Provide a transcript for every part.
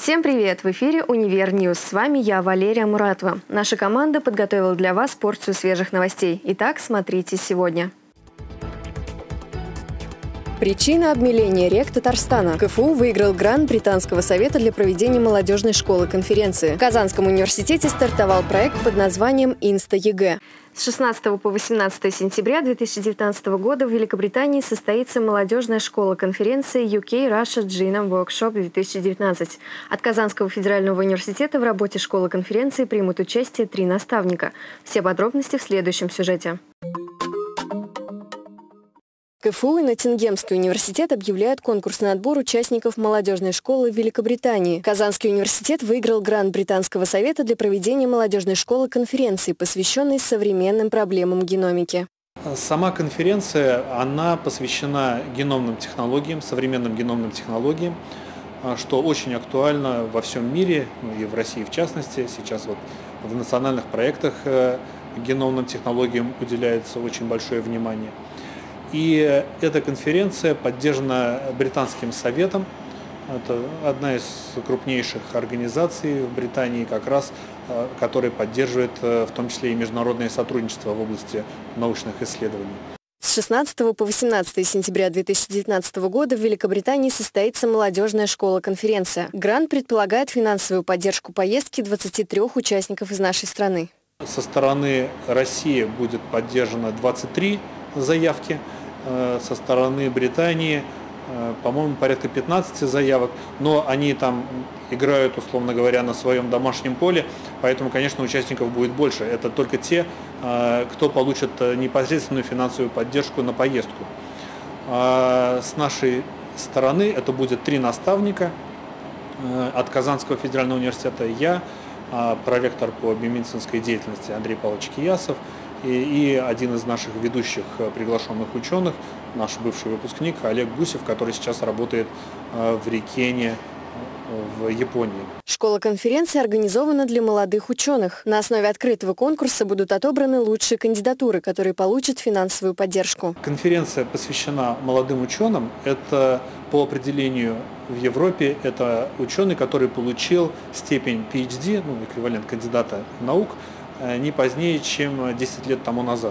Всем привет! В эфире «Универ Ньюс». С вами я, Валерия Муратова. Наша команда подготовила для вас порцию свежих новостей. Итак, смотрите сегодня. Причина обмеления рек Татарстана. КФУ выиграл грант Британского совета для проведения молодежной школы конференции. В Казанском университете стартовал проект под названием «Инста-ЕГЭ». С 16 по 18 сентября 2019 года в Великобритании состоится молодежная школа конференции UK Russia Genome Workshop 2019. От Казанского федерального университета в работе школы конференции примут участие 3 наставника. Все подробности в следующем сюжете. КФУ и Ноттингемский университет объявляют конкурс на отбор участников молодежной школы в Великобритании. Казанский университет выиграл грант Британского совета для проведения молодежной школы конференции, посвященной современным проблемам геномики. Сама конференция, она посвящена геномным технологиям, современным геномным технологиям, что очень актуально во всем мире, и в России в частности. Сейчас вот в национальных проектах геномным технологиям уделяется очень большое внимание. И эта конференция поддержана Британским советом. Это одна из крупнейших организаций в Британии, как раз, которая поддерживает в том числе и международное сотрудничество в области научных исследований. С 16 по 18 сентября 2019 года в Великобритании состоится молодежная школа-конференция. Грант предполагает финансовую поддержку поездки 23 участников из нашей страны. Со стороны России будет поддержано 23 заявки, со стороны Британии, по-моему, порядка 15 заявок, но они там играют, условно говоря, на своем домашнем поле, поэтому, конечно, участников будет больше. Это только те, кто получит непосредственную финансовую поддержку на поездку. С нашей стороны это будет 3 наставника. От Казанского федерального университета я, проректор по биомедицинской деятельности Андрей Павлович Киясов, и один из наших ведущих приглашенных ученых, наш бывший выпускник Олег Гусев, который сейчас работает в Рикене в Японии. Школа конференции организована для молодых ученых. На основе открытого конкурса будут отобраны лучшие кандидатуры, которые получат финансовую поддержку. Конференция посвящена молодым ученым. Это по определению в Европе это ученый, который получил степень PhD, эквивалент кандидата наук, не позднее, чем 10 лет тому назад.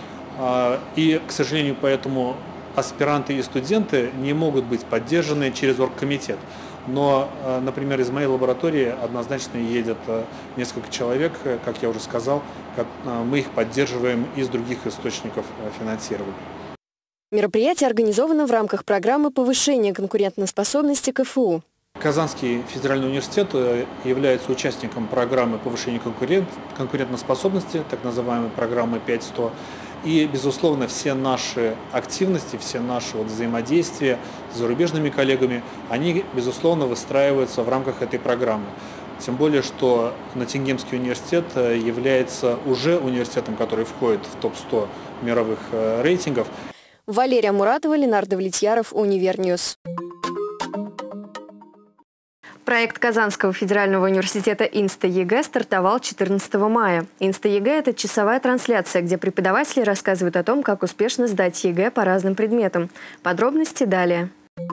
И, к сожалению, поэтому аспиранты и студенты не могут быть поддержаны через оргкомитет. Но, например, из моей лаборатории однозначно едет несколько человек, как я уже сказал, мы их поддерживаем из других источников финансирования. Мероприятие организовано в рамках программы повышения конкурентоспособности КФУ. Казанский федеральный университет является участником программы повышения конкурентоспособности, так называемой программы 5.100. И, безусловно, все наши активности, все наши взаимодействия с зарубежными коллегами, они, безусловно, выстраиваются в рамках этой программы. Тем более, что Ноттингемский университет является уже университетом, который входит в топ-100 мировых рейтингов. Валерия Муратова, Ленардо Влетьяров, «Универ Ньюс». Проект Казанского федерального университета «Инста-ЕГЭ» стартовал 14 мая. «Инста-ЕГЭ» – это часовая трансляция, где преподаватели рассказывают о том, как успешно сдать ЕГЭ по разным предметам. Подробности далее.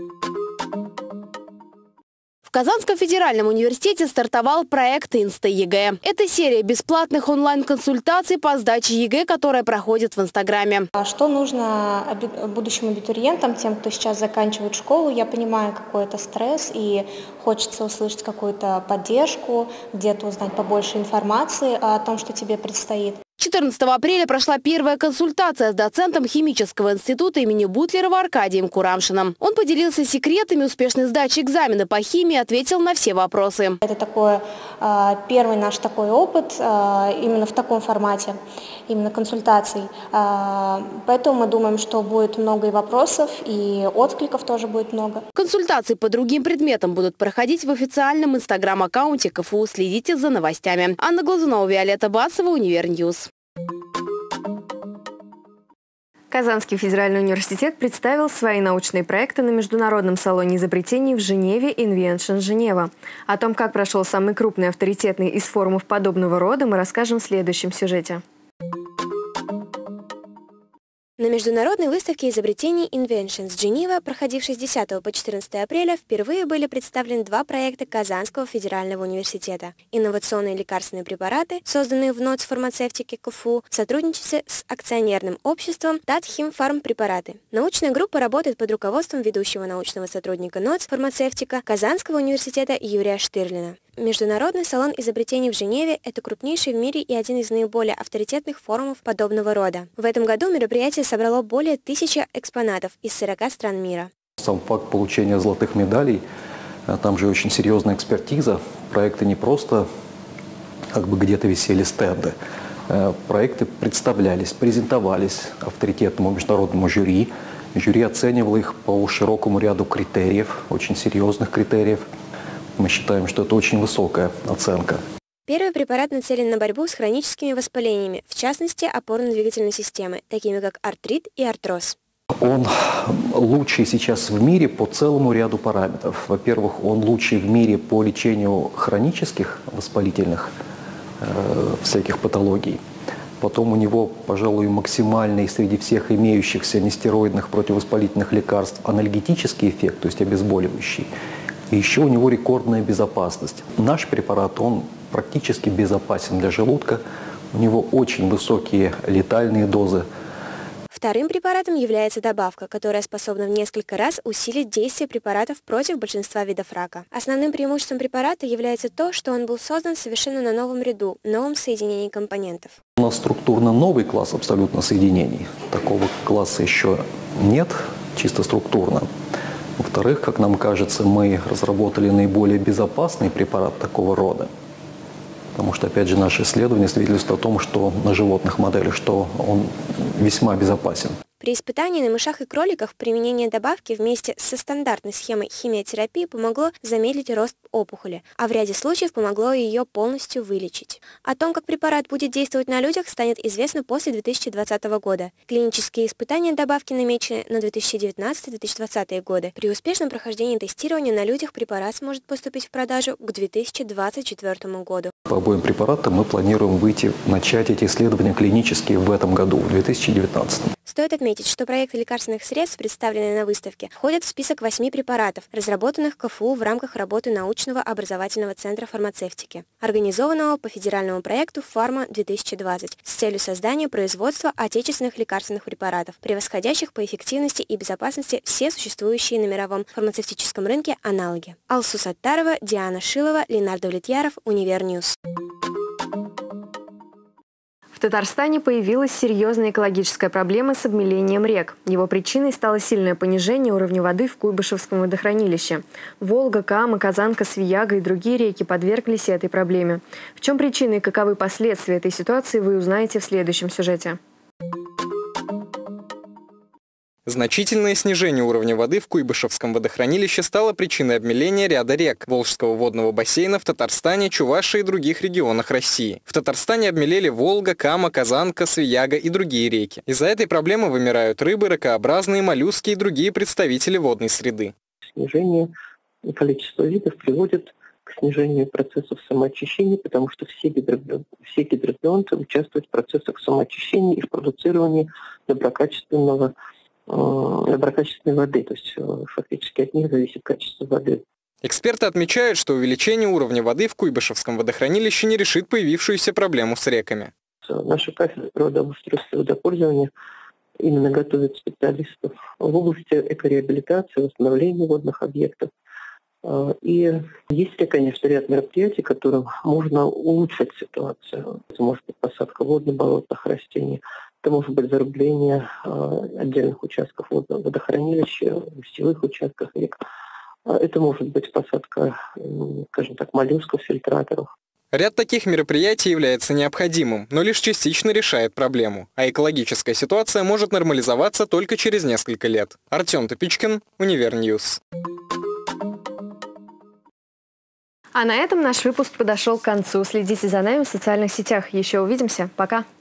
В Казанском федеральном университете стартовал проект «Инста-ЕГЭ». Это серия бесплатных онлайн-консультаций по сдаче ЕГЭ, которая проходит в Инстаграме. Что нужно будущим абитуриентам, тем, кто сейчас заканчивает школу? Я понимаю, какой это стресс, и хочется услышать какую-то поддержку, где-то узнать побольше информации о том, что тебе предстоит. 14 апреля прошла первая консультация с доцентом химического института имени Бутлерова Аркадием Курамшиным. Он поделился секретами успешной сдачи экзамена по химии и ответил на все вопросы. Это первый наш такой опыт именно в таком формате, именно консультаций. Поэтому мы думаем, что будет много и вопросов, и откликов тоже будет много. Консультации по другим предметам будут проходить в официальном инстаграм-аккаунте КФУ. Следите за новостями. Анна Глазунова, Виолетта Басова, «Универ Ньюс». Казанский федеральный университет представил свои научные проекты на Международном салоне изобретений в Женеве Invention Женева. О том, как прошел самый крупный авторитетный из форумов подобного рода, мы расскажем в следующем сюжете. На На международной выставке изобретений Inventions Geneva, проходившей с 10 по 14 апреля, впервые были представлены два проекта Казанского федерального университета. Инновационные лекарственные препараты, созданные в НОЦ фармацевтики КФУ в сотрудничестве с акционерным обществом Татхимфармпрепараты. Научная группа работает под руководством ведущего научного сотрудника НОЦ фармацевтика Казанского университета Юрия Штырлина. Международный салон изобретений в Женеве – это крупнейший в мире и один из наиболее авторитетных форумов подобного рода. В этом году мероприятие собрало более 1000 экспонатов из 40 стран мира. Сам факт получения золотых медалей, там же очень серьезная экспертиза. Проекты не просто где-то висели стенды. Проекты представлялись, презентовались авторитетному международному жюри. Жюри оценивало их по широкому ряду критериев, очень серьезных критериев. Мы считаем, что это очень высокая оценка. Первый препарат нацелен на борьбу с хроническими воспалениями, в частности, опорно-двигательной системы, такими как артрит и артроз. Он лучший сейчас в мире по целому ряду параметров. Во-первых, он лучший в мире по лечению хронических воспалительных всяких патологий. Потом у него, пожалуй, максимальный среди всех имеющихся нестероидных противовоспалительных лекарств анальгетический эффект, то есть обезболивающий. И еще у него рекордная безопасность. Наш препарат, он практически безопасен для желудка. У него очень высокие летальные дозы. Вторым препаратом является добавка, которая способна в несколько раз усилить действие препаратов против большинства видов рака. Основным преимуществом препарата является то, что он был создан совершенно на новом ряду, новом соединении компонентов. У нас структурно новый класс абсолютно соединений. Такого класса еще нет, чисто структурно. Во-вторых, как нам кажется, мы разработали наиболее безопасный препарат такого рода. Потому что, опять же, наши исследования свидетельствуют о том, что на животных моделях, что он весьма безопасен. При испытании на мышах и кроликах применение добавки вместе со стандартной схемой химиотерапии помогло замедлить рост опухоли, а в ряде случаев помогло ее полностью вылечить. О том, как препарат будет действовать на людях, станет известно после 2020 года. Клинические испытания добавки намечены на 2019-2020 годы. При успешном прохождении тестирования на людях препарат сможет поступить в продажу к 2024 году. По обоим препаратам мы планируем начать эти исследования клинические в этом году, в 2019. Стоит отметить, что проекты лекарственных средств, представленные на выставке, входят в список 8 препаратов, разработанных КФУ в рамках работы научного образовательного центра фармацевтики, организованного по федеральному проекту «Фарма-2020» с целью создания производства отечественных лекарственных препаратов, превосходящих по эффективности и безопасности все существующие на мировом фармацевтическом рынке аналоги. Алсу Саттарова, Диана Шилова, Ленар Давлетьяров, Универньюз. В Татарстане появилась серьезная экологическая проблема с обмелением рек. Его причиной стало сильное понижение уровня воды в Куйбышевском водохранилище. Волга, Кама, Казанка, Свияга и другие реки подверглись этой проблеме. В чем причины и каковы последствия этой ситуации, вы узнаете в следующем сюжете. Значительное снижение уровня воды в Куйбышевском водохранилище стало причиной обмеления ряда рек Волжского водного бассейна в Татарстане, Чувашии и других регионах России. В Татарстане обмелели Волга, Кама, Казанка, Свияга и другие реки. Из-за этой проблемы вымирают рыбы, ракообразные, моллюски и другие представители водной среды. Снижение количества видов приводит к снижению процессов самоочищения, потому что все гидробионты участвуют в процессах самоочищения и в продуцировании доброкачественной воды, то есть фактически от них зависит качество воды. Эксперты отмечают, что увеличение уровня воды в Куйбышевском водохранилище не решит появившуюся проблему с реками. Наша кафедра природообустройства и водопользования именно готовит специалистов в области экореабилитации, восстановления водных объектов. И есть ли, конечно, ряд мероприятий, которым можно улучшить ситуацию. Это может быть посадка водно-болотных растений, это может быть зарубление отдельных участков водохранилища, устьевых участков рек. Это может быть посадка, скажем так, моллюсков, фильтраторов. Ряд таких мероприятий является необходимым, но лишь частично решает проблему. А экологическая ситуация может нормализоваться только через несколько лет. Артем Топичкин, Универньюз. А на этом наш выпуск подошел к концу. Следите за нами в социальных сетях. Еще увидимся. Пока.